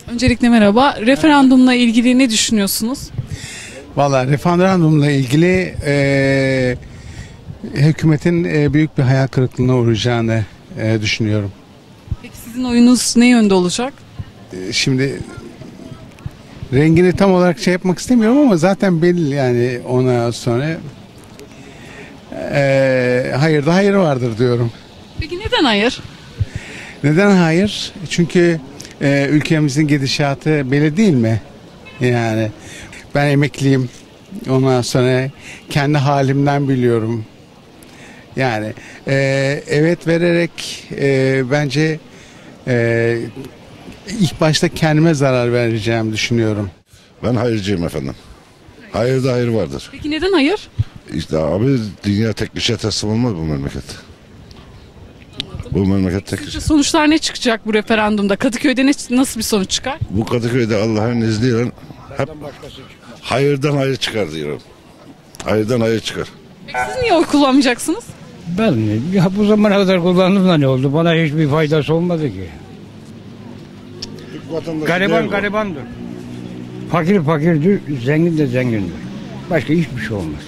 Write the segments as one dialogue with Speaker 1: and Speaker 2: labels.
Speaker 1: Öncelikle merhaba. Referandumla ilgili ne düşünüyorsunuz?
Speaker 2: Valla referandumla ilgili hükümetin büyük bir hayal kırıklığına uğrayacağını düşünüyorum.
Speaker 1: Peki sizin oyunuz ne yönde olacak?
Speaker 2: Şimdi rengini tam olarak şey yapmak istemiyorum ama zaten belli yani ona sonra hayır da hayır vardır diyorum.
Speaker 1: Peki neden hayır?
Speaker 2: Neden hayır? Çünkü ülkemizin gidişatı belli değil mi? Yani ben emekliyim. Ondan sonra kendi halimden biliyorum. Yani evet vererek bence ilk başta kendime zarar vereceğimi düşünüyorum.
Speaker 3: Ben hayırcıyım efendim. Hayırda hayır vardır.
Speaker 1: Peki neden hayır?
Speaker 3: İşte abi dünya tek kişiye teslim olmaz bu memleket. Bu memleket tek
Speaker 1: Sizce sonuçlar ne çıkacak bu referandumda? Kadıköy'de nasıl bir sonuç çıkar?
Speaker 3: Bu Kadıköy'de Allah'ın izniyle hep hayırdan hayır çıkar diyorum. Hayırdan hayır çıkar.
Speaker 1: Peki siz niye oy kullanmayacaksınız?
Speaker 4: Ben ya bu zamana kadar kullandım da ne oldu? Bana hiçbir faydası olmadı ki. Gariban garibandır. Fakir fakirdir, zengin de zengindir. Başka hiçbir şey olmaz.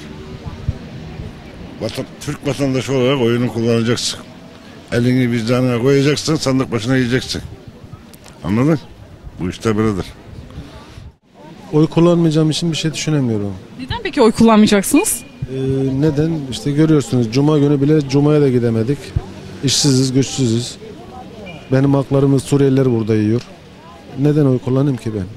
Speaker 3: Türk vatandaşı olarak oyunu kullanacaksın. Elini vicdanına koyacaksın, sandık başına yiyeceksin. Anladın? Bu işte böyledir.
Speaker 5: Oy kullanmayacağım için bir şey düşünemiyorum.
Speaker 1: Neden peki oy kullanmayacaksınız?
Speaker 5: Neden? İşte görüyorsunuz Cuma günü bile Cuma'ya da gidemedik. İşsiziz, güçsüzüz. Benim haklarımı Suriyeliler burada yiyor. Neden oy kullanayım ki ben?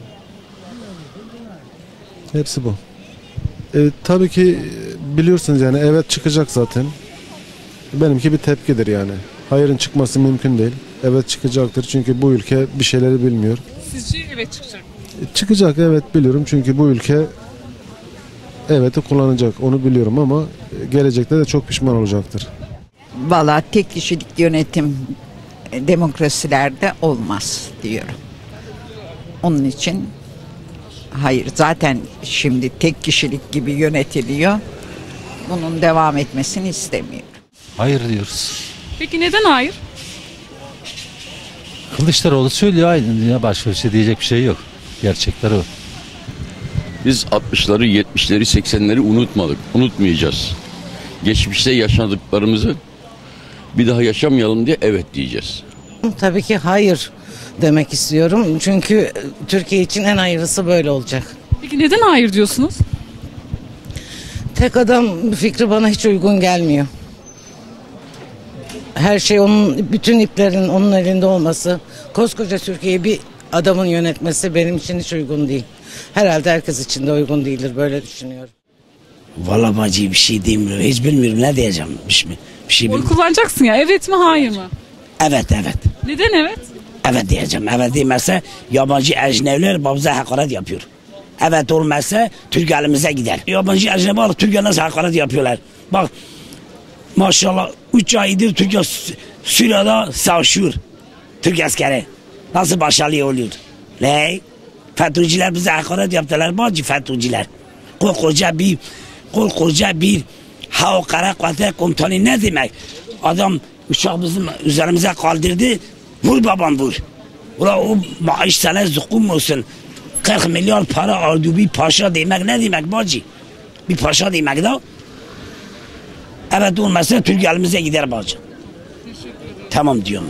Speaker 5: Hepsi bu. Tabii ki biliyorsunuz yani evet çıkacak zaten. Benimki bir tepkidir yani. Hayırın çıkması mümkün değil. Evet çıkacaktır çünkü bu ülke bir şeyleri bilmiyor.
Speaker 1: Sizce evet çıkacak.
Speaker 5: Çıkacak evet biliyorum çünkü bu ülke evet'i kullanacak onu biliyorum ama gelecekte de çok pişman olacaktır.
Speaker 6: Vallahi tek kişilik yönetim demokrasilerde olmaz diyorum. Onun için hayır zaten şimdi tek kişilik gibi yönetiliyor. Bunun devam etmesini istemiyorum.
Speaker 7: Hayır diyoruz.
Speaker 1: Peki neden hayır?
Speaker 7: Kılıçdaroğlu söylüyor aynı ya, başka bir şey diyecek bir şey yok. Gerçekler o.
Speaker 8: Biz 60'ları, 70'leri, 80'leri unutmadık. Unutmayacağız. Geçmişte yaşadıklarımızı bir daha yaşamayalım diye evet diyeceğiz.
Speaker 9: Tabii ki hayır demek istiyorum. Çünkü Türkiye için en hayırlısı böyle olacak.
Speaker 1: Peki neden hayır diyorsunuz?
Speaker 9: Tek adam fikri bana hiç uygun gelmiyor. Her şey onun, bütün iplerin onun elinde olması, koskoca Türkiye'yi bir adamın yönetmesi benim için hiç uygun değil. Herhalde herkes için de uygun değildir, böyle düşünüyorum.
Speaker 10: Vallahi bacı bir şey diyemiyorum, hiç bilmiyorum ne diyeceğim. Bir şey
Speaker 1: Oy kullanacaksın ya, evet mi hayır mı?
Speaker 10: Evet.
Speaker 1: Neden evet?
Speaker 10: Evet diyeceğim, evet demezse yabancı ecnebiler bize hakaret yapıyor. Evet olmazsa Türk elimize gider. Yabancı ecnebi olarak Türkiye nasıl hakaret yapıyorlar? Bak maşallah 3 aydır Türkiye Suriye'de savaşıyor. Türk askeri nasıl başarılı oluyor? Ne? FETÖ'cüler bize hakaret yaptılar bacı, FETÖ'cüler. Koskoca bir hava kara kuvvetleri komutanı ne demek? Adam uçak bizim üzerimize kaldırdı. Vur babam vur. Ula o maaş sana zukum olsun. 40 milyar para aldı bir paşa demek ne demek bacı? Bir paşa demek de. Evet olmazsa Türk elimize gider bacı. Tamam diyorum.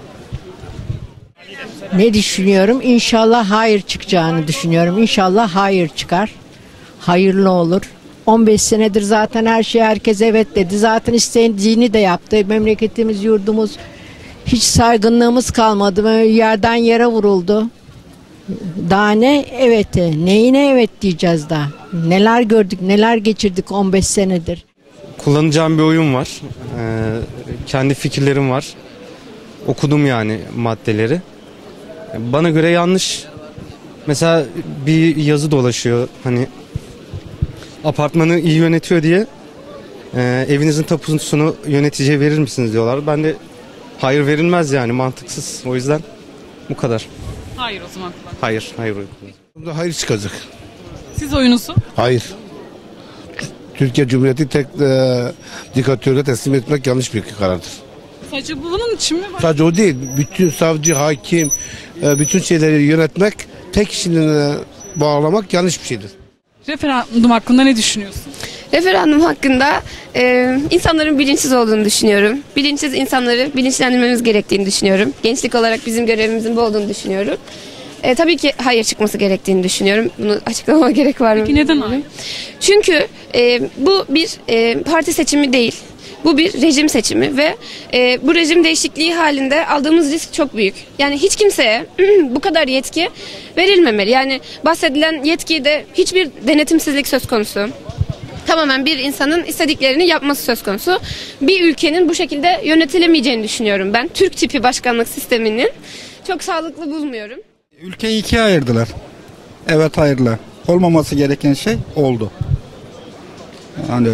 Speaker 11: Ne düşünüyorum? İnşallah hayır çıkacağını düşünüyorum. İnşallah hayır çıkar. Hayırlı olur. 15 senedir zaten her şey herkes evet dedi. Zaten istediğini de yaptı. Memleketimiz, yurdumuz hiç saygınlığımız kalmadı. Böyle yerden yere vuruldu. Daha ne eveti? Neyine evet diyeceğiz daha? Neler gördük, neler geçirdik 15 senedir.
Speaker 12: Kullanacağım bir oyun var. Kendi fikirlerim var. Okudum yani maddeleri. Bana göre yanlış. Mesela bir yazı dolaşıyor. Hani apartmanı iyi yönetiyor diye evinizin tapusunu yöneticiye verir misiniz diyorlar. Ben de hayır verilmez yani, mantıksız. O yüzden bu kadar.
Speaker 1: Hayır o zaman.
Speaker 12: Hayır.
Speaker 3: Hayır çıkacak.
Speaker 1: Siz oyunuzu?
Speaker 3: Hayır. Türkiye Cumhuriyeti tek diktatörle teslim etmek yanlış bir karardır.
Speaker 1: Sadece bunun için mi var?
Speaker 3: Sadece o değil. Bütün savcı, hakim,
Speaker 13: bütün şeyleri yönetmek, tek kişiliğine bağlamak yanlış bir şeydir.
Speaker 1: Referandum hakkında ne düşünüyorsun?
Speaker 14: Referandum hakkında insanların bilinçsiz olduğunu düşünüyorum. Bilinçsiz insanları bilinçlendirmemiz gerektiğini düşünüyorum. Gençlik olarak bizim görevimizin bu olduğunu düşünüyorum. Tabii ki hayır çıkması gerektiğini düşünüyorum. Bunu açıklamama gerek var mı?
Speaker 1: Peki neden hayır?
Speaker 14: Çünkü bu bir parti seçimi değil. Bu bir rejim seçimi ve bu rejim değişikliği halinde aldığımız risk çok büyük. Yani hiç kimseye bu kadar yetki verilmemeli. Yani bahsedilen yetkide hiçbir denetimsizlik söz konusu. Tamamen bir insanın istediklerini yapması söz konusu. Bir ülkenin bu şekilde yönetilemeyeceğini düşünüyorum ben. Türk tipi başkanlık sisteminin çok sağlıklı bulmuyorum.
Speaker 15: Ülkeyi ikiye ayırdılar. Evet, hayırlı. Olmaması gereken şey oldu. Yani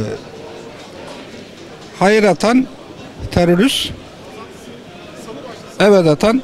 Speaker 15: hayır atan terörist, evet atan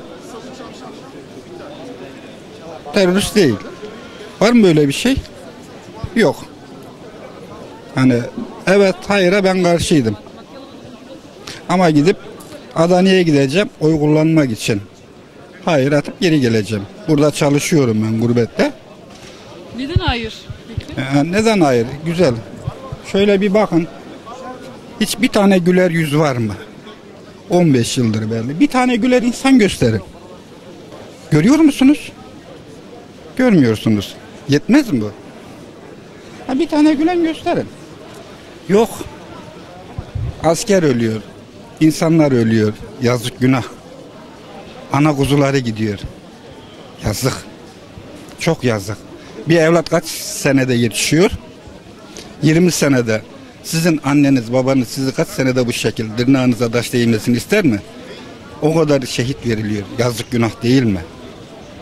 Speaker 15: terörist değil. Var mı böyle bir şey? Yok. Hani evet hayıra ben karşıydım. Ama gidip Adana'ya gideceğim oy kullanmak için. Hayır atıp geri geleceğim. Burada çalışıyorum ben gurbette.
Speaker 1: Neden hayır? Peki?
Speaker 15: Neden hayır? Güzel. Şöyle bir bakın. Hiç bir tane güler yüz var mı? 15 yıldır belli. Bir tane güler insan gösterin. Görüyor musunuz? Görmüyorsunuz. Yetmez mi bu? Bir tane gülen gösterin. Yok. Asker ölüyor. İnsanlar ölüyor. Yazık, günah. Ana kuzuları gidiyor. Yazık. Çok yazık. Bir evlat kaç senede yetişiyor? 20 senede. Sizin anneniz, babanız sizi kaç senede bu şekilde tırnağınıza taş değmesini ister mi? O kadar şehit veriliyor. Yazık, günah değil mi?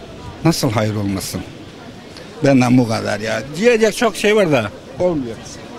Speaker 15: Nasıl hayır olmasın? Benden bu kadar ya. Diyecek çok şey var da olmuyor.